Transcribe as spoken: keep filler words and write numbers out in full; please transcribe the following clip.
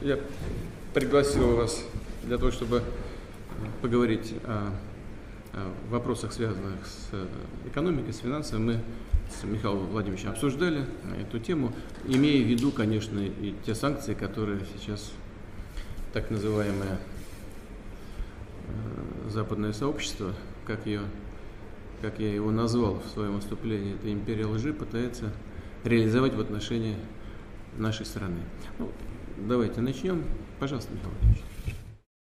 Я пригласил вас для того, чтобы поговорить о, о вопросах, связанных с экономикой, с финансами. Мы с Михаилом Владимировичем обсуждали эту тему, имея в виду, конечно, и те санкции, которые сейчас так называемое западное сообщество, как, ее, как я его назвал в своем выступлении, это империя лжи, пытается реализовать в отношении нашей страны. Ну, давайте начнем. Пожалуйста, Михаил Владимирович.